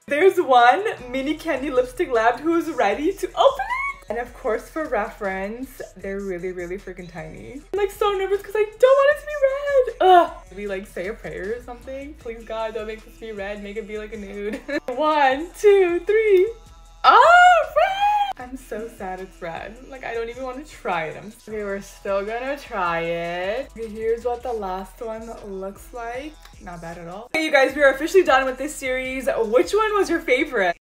There's one mini candy lipstick lab who's ready to open it. And of course, for reference, they're really freaking tiny. I'm like so nervous because I don't want it to be red. Ugh. Maybe like say a prayer or something. Please God, don't make this be red. Make it be like a nude. 1, 2, 3. Oh, red! I'm so sad it's red. Like I don't even want to try it. Okay, we're still gonna try it. Okay, here's what the last one looks like. Not bad at all. Okay, you guys, we are officially done with this series. Which one was your favorite?